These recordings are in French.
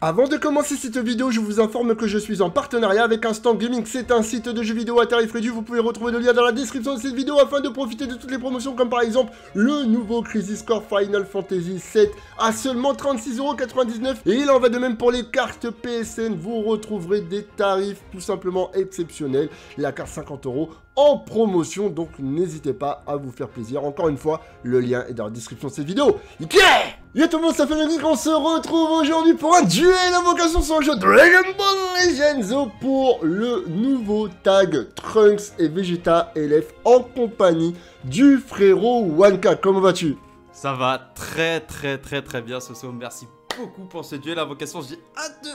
Avant de commencer cette vidéo, je vous informe que je suis en partenariat avec Instant Gaming. C'est un site de jeux vidéo à tarif réduit. Vous pouvez retrouver le lien dans la description de cette vidéo afin de profiter de toutes les promotions comme par exemple le nouveau Crisis Core Final Fantasy VII à seulement 36,99 €. Et il en va de même pour les cartes PSN. Vous retrouverez des tarifs tout simplement exceptionnels. La carte 50 € en promotion, donc n'hésitez pas à vous faire plaisir. Encore une fois, le lien est dans la description de cette vidéo. Yo tout le monde, ça fait le geek, on se retrouve aujourd'hui pour un duel invocation sur le jeu Dragon Ball Legends pour le nouveau tag Trunks et Vegeta LF en compagnie du frérot Wanka. Comment vas-tu? Ça va très bien Soso, merci beaucoup pour ce duel invocation, j'ai hâte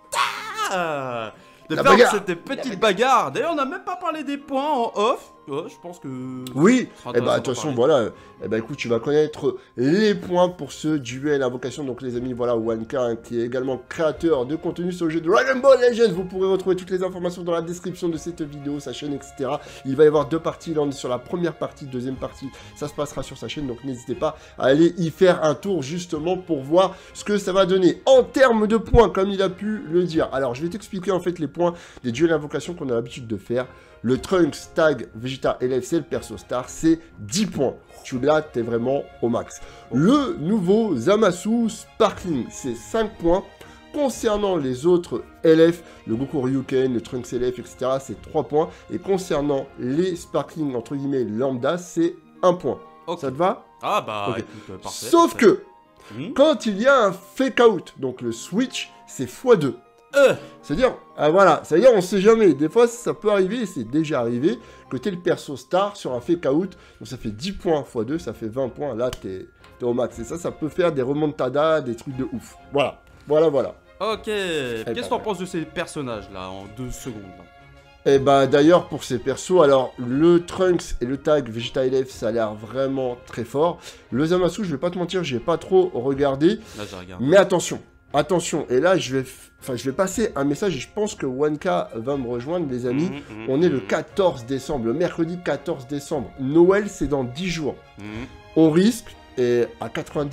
de faire cette petite bagarre. D'ailleurs on n'a même pas parlé des points en off. Ouais, je pense que... Oui, et bah attention, voilà, et bah écoute, tu vas connaître les points pour ce duel invocation. Donc les amis, voilà, Wanka, hein, qui est également créateur de contenu sur le jeu Dragon Ball Legends. Vous pourrez retrouver toutes les informations dans la description de cette vidéo, sa chaîne, etc. Il va y avoir deux parties, là on est sur la première partie, deuxième partie, ça se passera sur sa chaîne. Donc n'hésitez pas à aller y faire un tour justement pour voir ce que ça va donner. En termes de points, comme il a pu le dire, alors je vais t'expliquer en fait les points des duels invocation qu'on a l'habitude de faire. Le Trunks Tag Vegeta LF, c'est le perso star, c'est 10 points. Tu l'as, t'es vraiment au max. Le nouveau Zamasu Sparkling, c'est 5 points. Concernant les autres LF, le Goku Ryuken, le Trunks LF, etc., c'est 3 points. Et concernant les Sparkling, entre guillemets, lambda, c'est 1 point. Okay. Ça te va? Ah bah, okay. Écoute, parfait. Sauf que, quand il y a un fake out, donc le switch, c'est x2. C'est-à-dire, voilà, c'est-à-dire on sait jamais, des fois ça peut arriver, et c'est déjà arrivé, que t'es le perso star sur un fake out, donc ça fait 10 points x 2, ça fait 20 points, là t'es au max, et ça peut faire des remontadas, des trucs de ouf, voilà. Ok, qu'est-ce que t'en penses de ces personnages là, en 2 secondes là? Et bah d'ailleurs pour ces persos, alors le Trunks et le tag Vegeta LF ça a l'air vraiment très fort, le Zamasu je vais pas te mentir, j'ai pas trop regardé, là, j'ai regardé. Mais attention, et là je vais passer un message et je pense que Wanka va me rejoindre les amis. On est le 14 décembre, le mercredi 14 décembre. Noël c'est dans 10 jours. On risque, et à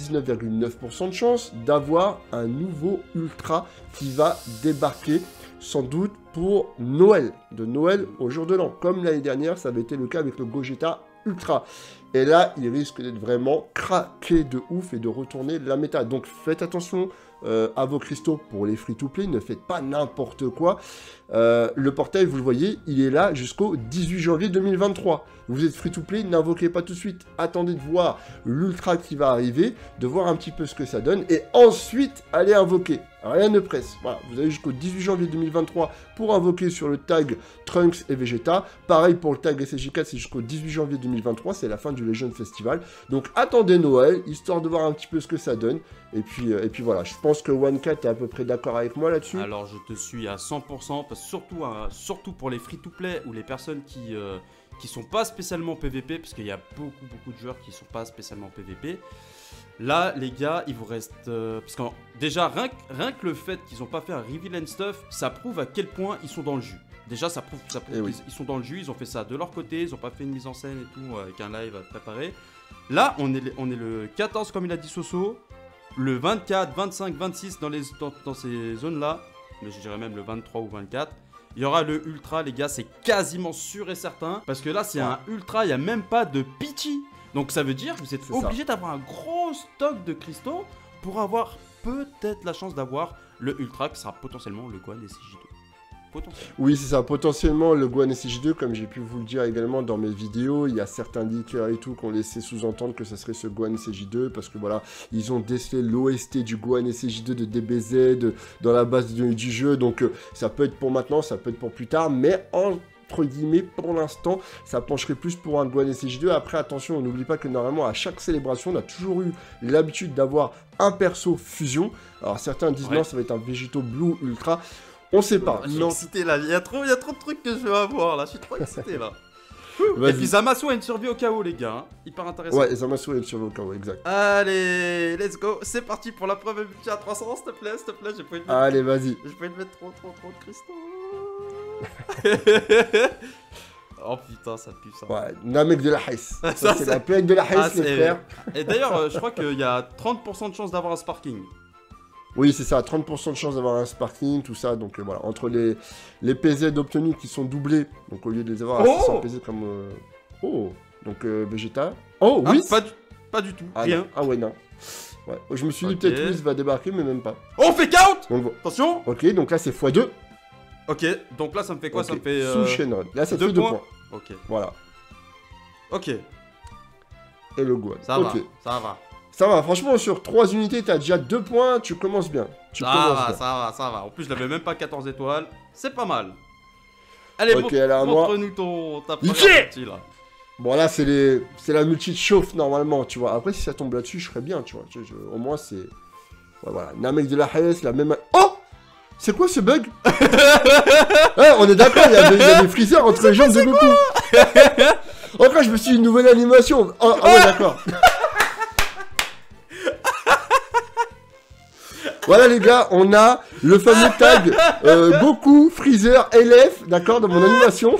99,9% de chance, d'avoir un nouveau Ultra qui va débarquer sans doute pour Noël. De Noël au jour de l'an. Comme l'année dernière, ça avait été le cas avec le Gogeta Ultra. Et là, il risque d'être vraiment craqué de ouf et de retourner la méta. Donc faites attention à vos cristaux pour les free-to-play, ne faites pas n'importe quoi. Le portail, vous le voyez, il est là jusqu'au 18 janvier 2023. Vous êtes free-to-play, n'invoquez pas tout de suite. Attendez de voir l'ultra qui va arriver, de voir un petit peu ce que ça donne, et ensuite, allez invoquer. Rien ne presse. Voilà, vous avez jusqu'au 18 janvier 2023 pour invoquer sur le tag Trunks et Vegeta. Pareil pour le tag SSJ4, c'est jusqu'au 18 janvier 2023, c'est la fin du Legend Festival. Donc attendez Noël, histoire de voir un petit peu ce que ça donne. Et puis voilà, je pense que Wanka est à peu près d'accord avec moi là-dessus. Alors je te suis à 100%, parce que surtout pour les free-to-play ou les personnes qui sont pas spécialement PVP, parce qu'il y a beaucoup de joueurs qui sont pas spécialement PVP. Là, les gars, il vous reste... parce que déjà, rien que le fait qu'ils n'ont pas fait un reveal and stuff, ça prouve à quel point ils sont dans le jus. Déjà, ça prouve qu'ils sont dans le jus, ils ont fait ça de leur côté, ils n'ont pas fait une mise en scène et tout, avec un live préparé. Là, on est le 14, comme il a dit Soso, le 24, 25, 26, dans ces zones-là, mais je dirais même le 23 ou 24, il y aura le ultra, les gars, c'est quasiment sûr et certain, parce que là, c'est un ultra, il n'y a même pas de pity. Donc ça veut dire que vous êtes obligé d'avoir un gros stock de cristaux pour avoir peut-être la chance d'avoir le ultra qui sera potentiellement le Gohan SSJ2. Oui, c'est ça, potentiellement le Gohan SSJ2, comme j'ai pu vous le dire également dans mes vidéos, il y a certains leakers et tout qui ont laissé sous-entendre que ça serait ce Gohan SSJ2, parce que voilà, ils ont décelé l'OST du Gohan SSJ2 de DBZ dans la base du jeu, donc ça peut être pour maintenant, ça peut être pour plus tard, mais entre guillemets, pour l'instant, ça pencherait plus pour un Gohan SSJ2. Après, attention, on n'oublie pas que normalement, à chaque célébration, on a toujours eu l'habitude d'avoir un perso fusion. Alors, certains disent non, ça va être un Végéto Blue Ultra. On sait pas. Je suis excité là, il y a trop de trucs que je veux avoir là, je suis trop excité là. Et puis Zamasu a une survie au chaos, les gars, hein. Hyper intéressant. Ouais, Zamasu a une survie au chaos, exact. Allez, let's go, c'est parti pour la preuve multi à 300, s'il te plaît, j'ai pas envie de mettre... Allez, vas-y. J'ai pas envie de mettre trop de cristaux. Oh putain, ça pue ça. Ouais, Namek de la Hesse. Ça c'est la plaque de la Hesse, les frères. Et d'ailleurs, je crois qu'il y a 30% de chance d'avoir un Sparking. Oui, c'est ça, 30% de chance d'avoir un sparking, tout ça. Donc voilà, entre les PZ obtenus qui sont doublés, donc au lieu de les avoir à 600 PZ comme... Oh, donc Vegeta. Oh, Ah, oui. pas du tout, Ah, rien. non. Ah ouais, non. Ouais. Je me suis dit peut-être Whis va débarquer, mais même pas. Oh, fake out. Donc, Attention. ok, donc là c'est x2. Ok, donc là ça me fait quoi? Okay. Ça me fait... Sous Shenron. Là ça te fait 2 points. Ok. Voilà. Ok. Et le Gohan. Ça va, ça va. Ça va, franchement, sur 3 unités, t'as déjà 2 points, tu commences bien. Ça va. En plus, je l'avais même pas 14 étoiles. C'est pas mal. Allez, montre-nous ta première multi, là. Bon, là, c'est la multi de chauffe, normalement, tu vois. Après, si ça tombe là-dessus, je serais bien, tu vois. Au moins, c'est... Ouais, voilà. Namek de la Hayes, la même... Oh! C'est quoi ce bug? Ouais, on est d'accord, il y a des freezers entre les jambes de Goku. Encore, je me suis dit une nouvelle animation. Oh, ah ouais, d'accord. Voilà les gars, on a le fameux tag Goku, Freezer, LF, d'accord, dans mon animation.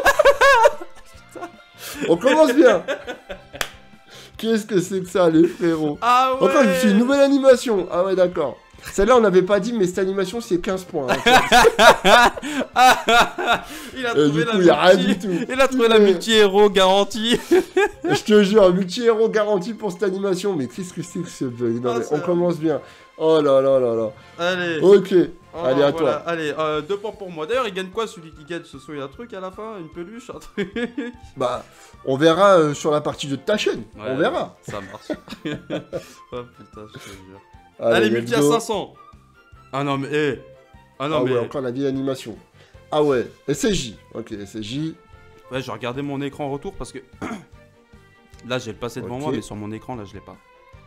On commence bien. Qu'est-ce que c'est que ça, les frérots? Ah ouais. Encore, je me suis dit, une nouvelle animation. Ah ouais, d'accord. Celle-là, on n'avait pas dit, mais cette animation, c'est 15 points. Hein, il a trouvé Il a trouvé la multi-héros garantie. Je te jure, multi-héros garanti pour cette animation. Mais qu'est-ce que c'est que ce bug? Non, mais on commence bien. Oh là là là là. Allez. Ok. Oh, allez, à voilà. toi. Allez, 2 points pour moi. D'ailleurs, il gagne quoi celui qui gagne ce soir? Il y a un truc à la fin? Une peluche? Un truc? Bah, on verra sur la partie de ta chaîne. Ouais, on verra. Ça marche. Oh putain, je te jure. Allez, multi à 500. Ah non, mais... Hey. Ah non, mais... ouais, encore la vieille animation. Ah ouais, SSJ. Ok, SSJ. Ouais, je regardais mon écran retour parce que... Là, j'ai le passé devant moi, mais sur mon écran, là, je l'ai pas.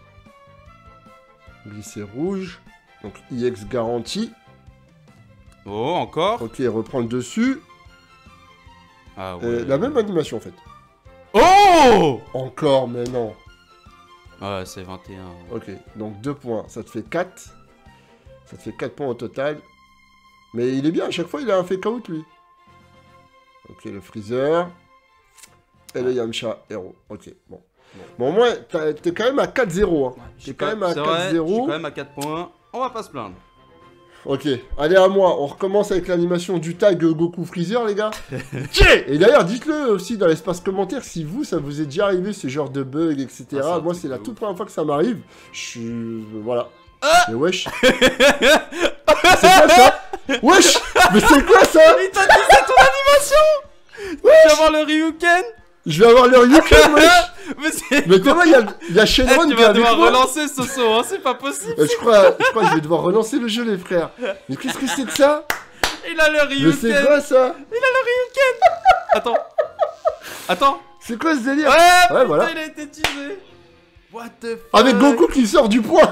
Glissé rouge. Donc, IX garantie. Oh, encore. Ok, reprend le dessus. Ah ouais. La même animation, en fait. Oh! Encore, mais non. Ouais, c'est 21. Ok, donc 2 points. Ça te fait 4. Ça te fait 4 points au total. Mais il est bien, à chaque fois, il a un fake out, lui. Ok, le Freezer. Et le Yamcha Hero. Ok, bon. Bon, au moins, t'es quand même à 4-0. Hein. T'es quand même à 4-0. Je suis quand même à 4 points. On va pas se plaindre. Ok, allez à moi. On recommence avec l'animation du tag Goku Freezer, les gars. Et d'ailleurs, dites-le aussi dans l'espace commentaire si vous, ça vous est déjà arrivé ce genre de bug, etc. Moi, c'est la toute première fois que ça m'arrive. Je suis... Voilà. Mais wesh. C'est quoi ça? Wesh. Mais c'est quoi ça? Il t'a dit c'est ton animation. Tu vas avoir le Ryuken. Je vais avoir le Ryuken, wesh. Mais comment il y a Shenron qui est avec moi? Tu vas devoir relancer ce saut, hein, c'est pas possible. Je crois que je vais devoir relancer le jeu, les frères. Mais qu'est-ce que c'est que ça? Il a le Ryuken. Mais c'est quoi ça? Il a le Ryuken. Attends. C'est quoi ce délire? Ouais, voilà. Il a été teasé. What the fuck? Avec Goku qui sort du poids.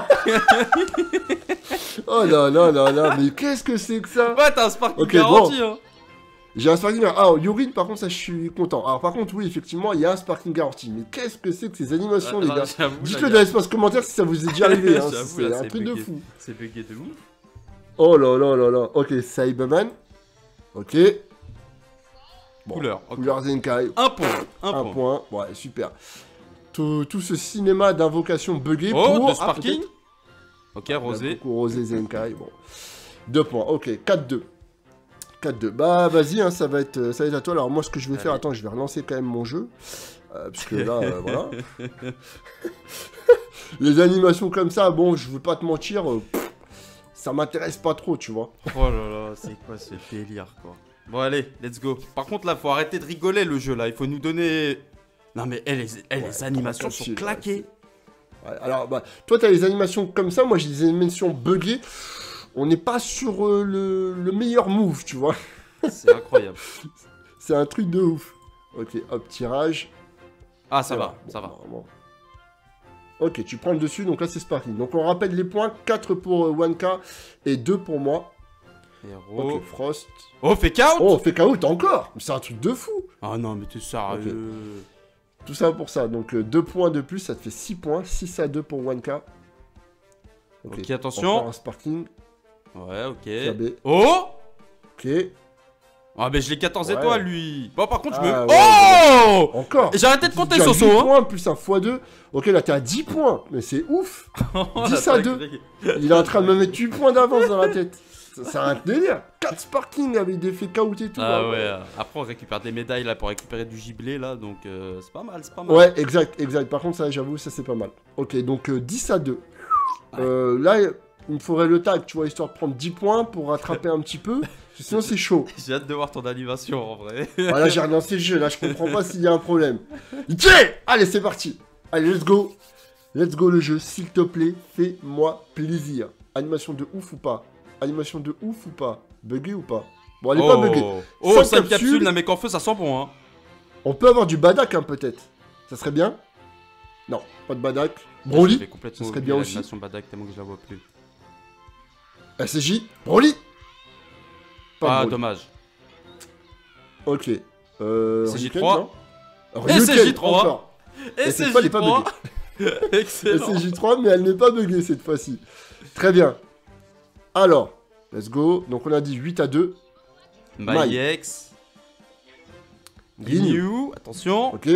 Oh là là là là, mais qu'est-ce que c'est que ça? Ouais, t'as un sparking garanti, hein. J'ai un sparking garanti. Ah, Yurin, par contre, ça, je suis content. Alors, par contre, oui, effectivement, il y a un sparking garanti. Mais qu'est-ce que c'est que ces animations, les gars? Dites-le dans l'espace commentaire si ça vous est déjà arrivé. Hein. C'est un truc de fou. C'est bugué de ouf. Oh là là là là. Ok, Cyberman. Ok. Bon, couleur. Okay. Couleur Zenkai. Un point. Un point. Ouais, super. Tout ce cinéma d'invocation buggé pour... de sparking. Ok, rosé. Rosé Zenkai, bon. 2 points, ok, 4-2. 4-2. Bah, vas-y, hein, ça va être à toi. Alors, moi, ce que je vais faire, attends, je vais relancer quand même mon jeu. Parce que là, voilà. Les animations comme ça, bon, je veux pas te mentir, ça m'intéresse pas trop, tu vois. Oh là là, c'est quoi ce délire, quoi. Bon, allez, let's go. Par contre, là, faut arrêter de rigoler, le jeu, là. Il faut nous donner... Non mais les animations sont claquées. Ouais, alors bah, toi t'as les animations comme ça, moi j'ai des animations buggées. On n'est pas sur le meilleur move, tu vois. C'est incroyable. C'est un truc de ouf. Ok, hop, tirage. Ah ça va, ça va. Bon. Ok, tu prends le dessus, donc là c'est sparking. Donc on rappelle les points, 4 pour 1K et 2 pour moi. Héros. Ok, Frost. Oh, fake out. Oh, fake out encore. C'est un truc de fou. Ah non, mais t'es sérieux. Okay. Tout ça pour ça, donc 2 points de plus, ça te fait 6 points, 6 à 2 pour 1K. Ok, attention. Encore un sparking. Ouais, ok. KB. Oh. Ok. Ah, mais je l'ai 14 Ouais. étoiles, lui. Bon, par contre, je me. Ah, ouais, Oh Encore. J'ai arrêté de compter, Déjà Soso, 8 hein. points plus un x2. Ok, là, t'es à 10 points. Mais c'est ouf. 10 à 2. Il est en train de me mettre 8 points d'avance dans la tête. C'est un délire. 4 sparking avec des faits KO et tout. Ah hein. ouais, après on récupère des médailles là pour récupérer du gibier là, donc c'est pas mal, c'est pas mal. Ouais, exact, exact. Par contre, ça, j'avoue, ça, c'est pas mal. Ok, donc 10 à 2. Là, il me faudrait le tag, tu vois, histoire de prendre 10 points pour rattraper un petit peu. Sinon, c'est chaud. J'ai hâte de voir ton animation en vrai. Ah, là, j'ai relancé le jeu. Là, je comprends pas s'il y a un problème. Ok, allez, c'est parti. Allez, let's go. Let's go le jeu, s'il te plaît, fais-moi plaisir. Animation de ouf ou pas? Animation de ouf ou pas? Buggé ou pas? Bon, elle est pas buggée. Oh, 5 5 capsules, la mec en feu, ça sent bon, hein. On peut avoir du badak, hein, peut-être. Ça serait bien? Non, pas de badak. Broly, ça serait bien aussi. Badak tellement que je la vois plus. SJ, Broly. Pas de Ah, Broly. dommage. Ok. SJ3. non Et Ryuken, SJ3. encore. Et cette fois, elle est pas SJ3. buggée. Excellent. SJ3, mais elle n'est pas buggée cette fois-ci. Très bien. Alors, let's go. Donc, on a dit 8 à 2. Maiex. Ginyu. Attention. Ok.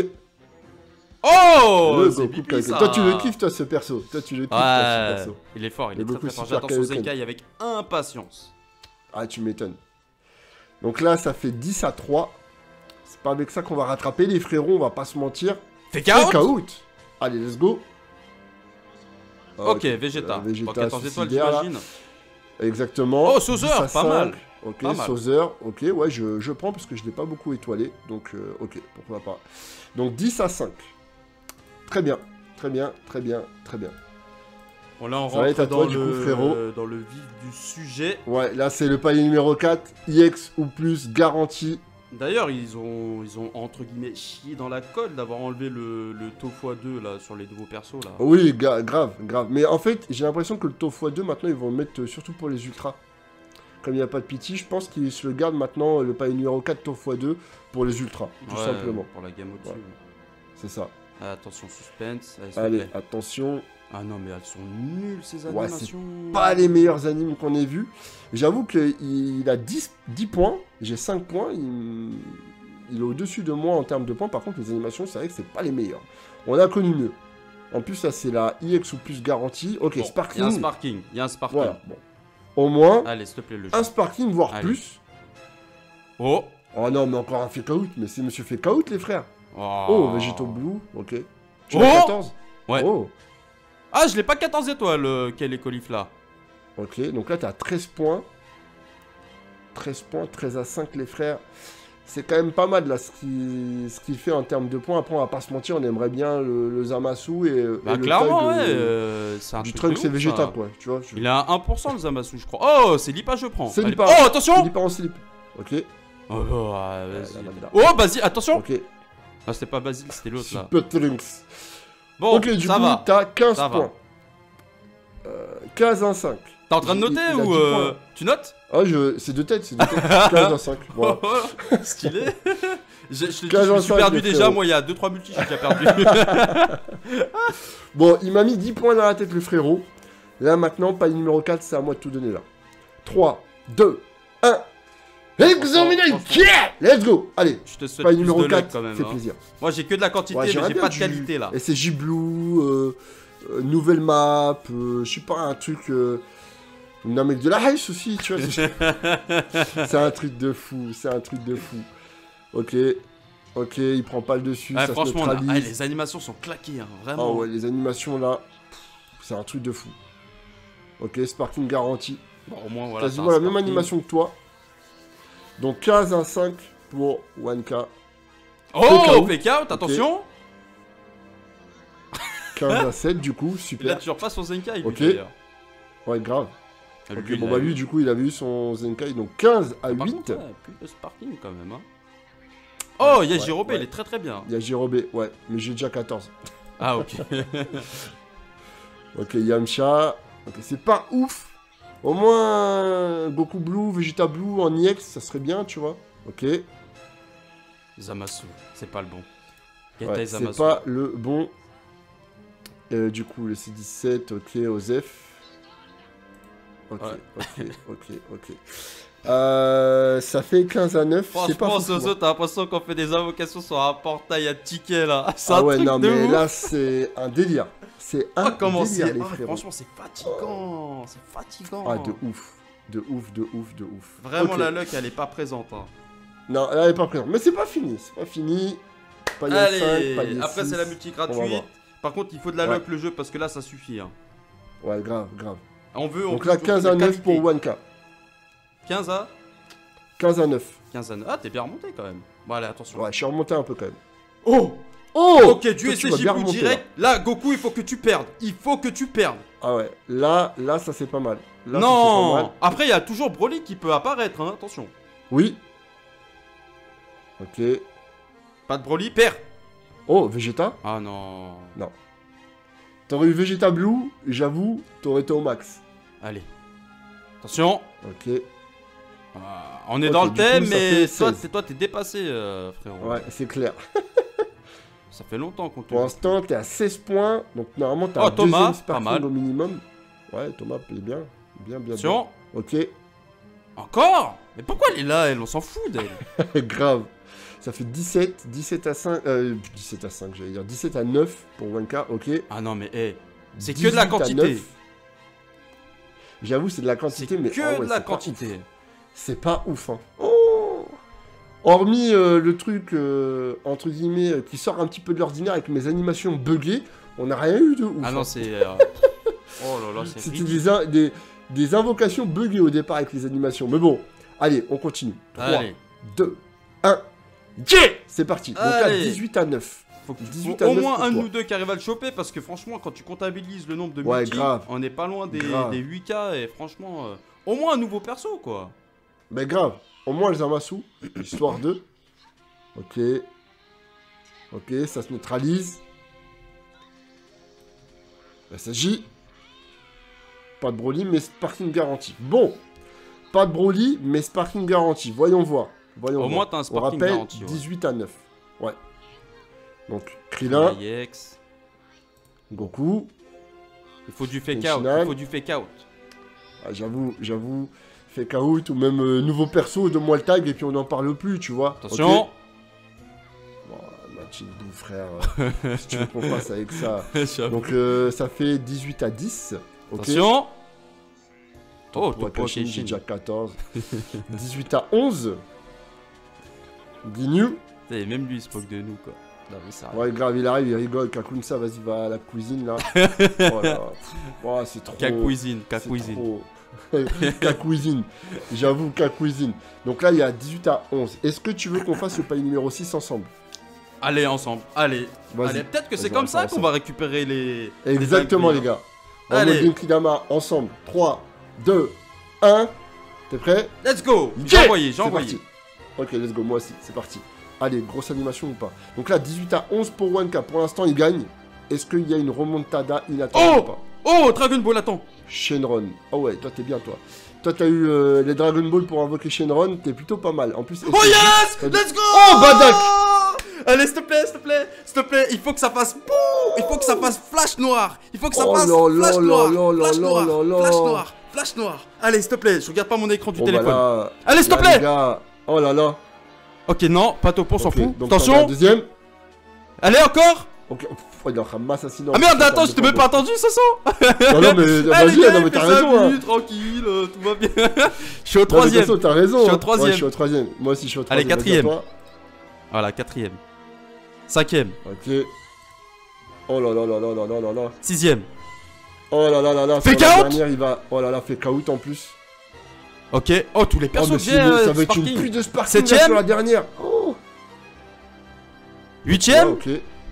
Oh Le c'est Goku pipi, ça. Toi, tu le kiffes, toi, ce perso. Toi, tu le kiffes, toi, ce Ouais, perso. il est fort, il Le est très Goku très fort. Super J'attends son Kaioken. Zenkai avec impatience. Ah, tu m'étonnes. Donc là, ça fait 10 à 3. C'est pas avec ça qu'on va rattraper, les frérots, on va pas se mentir. Fake Fake out. out. Allez, let's go. Ok, Vegeta. Vegeta 14 étoiles, suicidaire, là. j'imagine. Exactement. Oh, Sauzer, 10 à pas 5. mal. Ok, Pas mal. Sauzer. Ok, ouais, je prends parce que je l'ai pas beaucoup étoilé. Donc, ok, pourquoi pas. Donc, 10 à 5. Très bien. Très bien, très bien, très bien. Bon, là, on Ça va être rentre à toi, du coup, dans frérot. le vif du sujet. Ouais, là, c'est le palier numéro 4. IX ou plus, garanti. D'ailleurs, ils ont entre guillemets chié dans la colle d'avoir enlevé le taux x2 là sur les nouveaux persos là. Oui, grave, grave. Mais en fait, j'ai l'impression que le taux x2, maintenant, ils vont le mettre surtout pour les ultras. Comme il n'y a pas de pitié, je pense qu'ils se le gardent maintenant, le palier numéro 4, taux x2, pour les ultras, tout Ouais, simplement. Pour la gamme au-dessus. Ouais. C'est ça. Ah, attention, suspense. Allez, s'il te Allez, plaît. attention. Ah non, mais elles sont nulles ces Ouais, animations. Pas les meilleurs animes qu'on ait vus. J'avoue qu'il a 10 points, j'ai 5 points, il est au-dessus de moi en termes de points. Par contre, les animations, c'est vrai que c'est pas les meilleurs. On a connu mieux. En plus, ça, c'est la IX ou plus garantie. Ok, Bon, Sparking. Il y a un sparking. Il y a un sparking. Voilà, bon. Au moins, Allez, s'il te plaît, le jeu. un Sparking, voire Allez. plus. Oh. Oh non, mais encore un fake out. Mais c'est monsieur fake out, les frères. Oh, Oh, Végéto Blue. Ok. Tu Oh as 14. Ouais. Oh. Ah, je l'ai pas 14 étoiles, quel écolif là. Ok, donc là, t'es à 13 points. 13 points, 13 à 5, les frères. C'est quand même pas mal, là, ce qu'il fait en termes de points. Après, on va pas se mentir, on aimerait bien le Zamasu et Bah, et le clairement, tag, ouais. C'est un du truc truc, de c'est ouf, Vegeta, ça. quoi. Tu vois, Il a 1% le Zamasu, je crois. Oh, c'est Lipa, je prends. C'est Allez. Lipa. Oh, attention. Il part en slip. Ok, Oh, vas-y. la lambda. Oh, vas-y, attention. ok. Ah, c'était pas Basile, c'était l'autre là. Super Trunks. Bon, Ok, du ça coup, va. t'as 15 Ça va. points. 15 à 5. T'es en train de Il noter a ou 10 points. tu notes? Ah, c'est deux têtes, c'est deux têtes. 15 à 5. Voilà. Stylé. Je te dis, 15 je me à suis 5, perdu les déjà. frérots. Moi, il y a 2-3 multis, j'ai déjà perdu. Bon, il m'a mis 10 points dans la tête, le frérot. Là, maintenant, palier numéro 4, c'est à moi de tout donner, là. 3, 2, 1. Examinez. Yeah. Let's go. Allez, Je te souhaite palier plus numéro de luck 4, quand même. fait hein. plaisir. Moi, j'ai que de la quantité, Ouais, mais j'aimerais j'ai bien pas de du qualité là. SCJ Blue, nouvelle map, je sais pas, un truc... Non, mais de la ice aussi, tu vois. C'est un truc de fou, c'est un truc de fou. Ok, ok, il prend pas le dessus, Ouais, ça se franchement, là, neutralise. les animations sont claquées, hein, Ah vraiment. ouais, les animations là, c'est un truc de fou. Ok, Sparking garanti. Bon, au moins, voilà. Quasiment c'est un la même Sparking. animation que toi. Donc 15 à 5 pour 1K. Oh, fake out, attention. 15 à 7 du coup, Il a super. toujours pas son Zenkai, lui, Ok. d'ailleurs. Ouais, grave. Ok, Lui, bon il bah a lui eu. du coup il avait eu son Zenkai, donc 15 à Par 8. contre, ouais, plus de Sparking quand même. Hein. Oh, il y a Ouais, Jirobé, ouais. il est très très bien. Il y a Jirobé, ouais, mais j'ai déjà 14. Ah, ok. Ok, Yamcha. Ok, c'est pas ouf. Au moins Goku Blue, Vegeta Blue en IX, ça serait bien, tu vois. Ok. Zamasu, c'est pas le bon. Getai Ouais, c'est Zamasu. pas le bon. Du coup, le C17, ok, Osef. Ok, Ouais. ok, ok, ok. Ça fait 15 à 9. C'est pas Franchement, fou, Soso, t'as l'impression qu'on fait des invocations sur un portail à tickets là. C'est Ah un ouais, truc non, de mais ouf. là, c'est un délire. C'est un Comment délire, c'est les frérots. franchement, c'est fatigant. C'est fatigant. Ah, de ouf. De ouf, de ouf, de ouf. Vraiment, Ok. la luck, elle est pas présente. Hein. Non, elle est pas présente. Mais c'est pas fini. C'est pas fini. Palier 5, Allez, palier après, 6. c'est la multi On va gratuite. voir. Par contre, il faut de la Ouais. luck le jeu parce que là, ça suffit. Hein. Ouais, grave, grave. On veut. Donc là, 15 à 9 pour 1K. 15 à 15 à 9. 15 à 9. Ah, t'es bien remonté quand même. Bon, allez, attention. Ouais, je suis remonté un peu quand même. Oh Oh Ok, du Toi, tu vas bien SCJ remonter, direct. Là, Goku, il faut que tu perdes. Il faut que tu perdes. Ah ouais, là, ça c'est pas mal. Là, ça, c'est pas Non mal. Après, il y a toujours Broly qui peut apparaître, hein, attention. Oui. Ok. Pas de Broly, perds. Oh, Vegeta. Ah non. T'aurais eu Vegeta Blue, j'avoue, t'aurais été au max. Allez. Attention. Ok. On est Ok, dans le du thème, coup, ça mais fait 16. toi, t'es dépassé, frérot. Ouais, c'est clair. Ça fait longtemps qu'on te Pour l'instant, t'es à 16 points. Donc normalement, t'as Oh, un Thomas, deuxième pas Sparking mal. au minimum. Ouais, Thomas plaît bien. Bien, bien, Attention. bien. Ok. Encore. Mais pourquoi elle est là, elle? On s'en fout d'elle. Grave. Ça fait 17, 17 à 5, 17 à 5, j'allais dire 17 à 9 pour 1K, ok. Ah non, mais hé. C'est que de la 18 à quantité. 9. J'avoue, c'est de la C'est quantité, mais que ah ouais, de la c'est pas quantité. ouf. C'est pas ouf, hein. Oh, hormis le truc, entre guillemets, qui sort un petit peu de l'ordinaire avec mes animations buggées, on n'a rien eu de ouf. Ah non, hein. c'est. Oh là là, c'est C'était ridicule. des invocations buggées au départ avec les animations. Mais bon, allez, on continue. 3, Allez. 2, 1. Yeah, c'est parti. Donc là, Allez. 18 à 9. Faut que 18 faut à au 9 moins pour un de toi. nous deux qui arrive à le choper parce que franchement, quand tu comptabilises le nombre de Ouais, multi, grave. on n'est pas loin des Grave. 8K et franchement, au moins un nouveau perso quoi. Mais grave, au moins les Amasu, histoire de. Ok. Ok, ça se neutralise. Il s'agit. Pas de Broly, mais Sparking garanti. Bon, pas de Broly, mais Sparking garanti. Voyons voir. Voyons Au voir. moins, t'as un On Sparking rappelle, garanti, ouais. 18 à 9. Ouais. Donc, Krillin, Aiex. Goku. Il faut du fake out. Tenshinhan. Il faut du fake out. Ah, j'avoue, Fake Out ou même nouveau perso, donne-moi le tag et puis on n'en parle plus, tu vois. Attention. Ok. Bon, Machidou, frère, si tu veux qu'on fasse avec ça. Donc ça fait 18 à 10. Ok. Attention. Oh, Pour tout Akashi, prochain. j'ai déjà 14. 18 à 11. Ginyu. Même lui il se moque de nous quoi. Non, mais ça Ouais, grave, il arrive, il rigole. Kakunsa, vas-y, va à la cuisine là. Oh là. Oh, c'est trop. K-Cuisine, c'est K-Cuisine. trop. K-Cuisine. J'avoue, K-Cuisine. Donc là, il y a 18 à 11. Est-ce que tu veux qu'on fasse le palier numéro 6 ensemble? Allez, ensemble. Allez. Vas-y. Allez, peut-être que c'est Vas-y, comme on ça fait qu'on ensemble. va récupérer les. Exactement, les les gars. En Allez. mode Genkidama, ensemble. 3, 2, 1. T'es prêt? Let's go. J'ai Yeah, envoyé, j'ai c'est envoyé. parti. Ok, let's go, moi aussi, c'est parti. Allez, grosse animation ou pas? Donc là, 18 à 11 pour 1K. Pour l'instant, il gagne. Est-ce qu'il y a une remontada inattendue ou pas? Oh, Dragon Ball, attends. Shenron. Oh ouais, toi, t'es bien, toi. Toi, t'as eu les Dragon Ball pour invoquer Shenron. T'es plutôt pas mal. En plus... Oh yes! Let's go! Oh, Badak! Allez, s'il te plaît, s'il te plaît, s'il te plaît, il faut que ça fasse boum! Il faut que ça fasse flash noir! Il faut que ça Oh fasse là là flash là noir! là Flash là noir! là là. Flash noir! Flash noir! Allez, s'il te plaît, je regarde pas mon écran du Bon, téléphone. bah là, Allez, s'il te là, plaît! les gars. Oh là là. Ok, non, pas topo, on s'en Ok, fout. donc t'en as un Attention! deuxième. Allez, encore! Ok, il est en train de m'assassiner. Ah merde, attends, je t'ai même pas attendu, Soso! Non, non, mais Allez, vas-y, gars, non, mais il t'as fait raison. 5 Hein. minutes, tranquille, tout va bien. Je suis au Non, mais de toute troisième. façon, t'as raison. Je suis au hein. troisième. Ouais, je suis au troisième. Moi aussi, je suis au Allez, troisième. Vas-y, à quatrième. toi. Voilà, quatrième. Cinquième. Ok. Oh là là là là là là là là. Sixième. Oh là là là là. Fake sur la out. dernière, il va. Oh là là, fake out en plus. Ok. Oh, tous les Oh, persos mais que j'ai, ça va être une Sparking. pluie de Sparking là, Septième. sur la dernière. Oh. Huitième. Ouais, ok.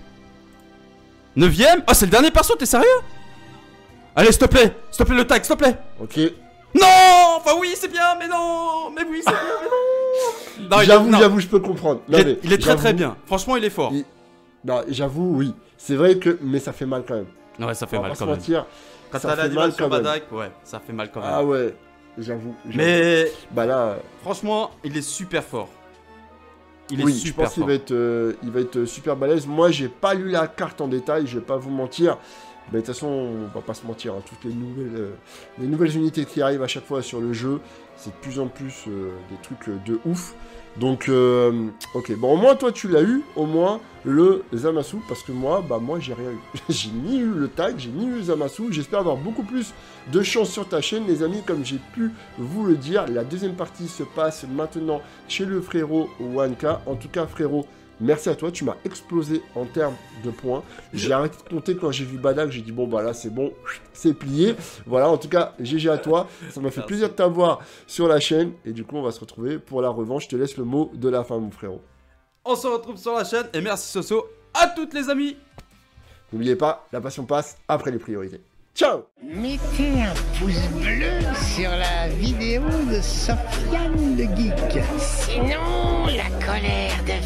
Neuvième. Oh, c'est le dernier perso, t'es sérieux? Allez, s'il te plaît, le tag, s'il te plaît. Ok. Non. Enfin oui, c'est bien, mais non. Mais oui, c'est bien, mais non. Non, J'avoue, non. j'avoue, je peux comprendre. Non, mais Il est très très j'avoue- bien. Franchement, il est fort. Non, j'avoue, oui. C'est vrai que. Mais ça fait mal quand même. Ouais, ça fait On va mal pas se quand même. mentir. Quand ça t'as fait mal l'animation quand même. Badak, ouais, ça fait mal quand même. Ah ouais. J'avoue. Mais Bah là. franchement, il est super fort. Il est Oui, je super pense qu'il fort. va être super balèze. Moi, j'ai pas lu la carte en détail, je vais pas vous mentir. Mais de toute façon, on va pas se mentir, hein, toutes les nouvelles unités qui arrivent à chaque fois sur le jeu, c'est de plus en plus des trucs de ouf. Donc, ok, bon, au moins toi tu l'as eu, au moins le Zamasu, parce que moi j'ai rien eu. J'ai ni eu le tag, j'ai ni eu le Zamasu. J'espère avoir beaucoup plus de chance sur ta chaîne, les amis, comme j'ai pu vous le dire. La deuxième partie se passe maintenant chez le frérot Wanka. En tout cas, frérot, merci à toi, tu m'as explosé en termes de points. J'ai arrêté de compter quand j'ai vu Badak, j'ai dit bon bah là c'est bon, c'est plié. Voilà, en tout cas, GG à toi. Ça m'a fait plaisir de t'avoir sur la chaîne. Et du coup, on va se retrouver pour la revanche. Je te laisse le mot de la fin, mon frérot. On se retrouve sur la chaîne et merci Soso à toutes les amis. N'oubliez pas, la passion passe après les priorités. Ciao! Mettez un pouce bleu sur la vidéo de Sofiane le Geek. Sinon, la colère de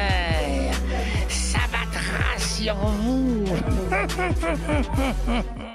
Freezer s'abattra sur vous.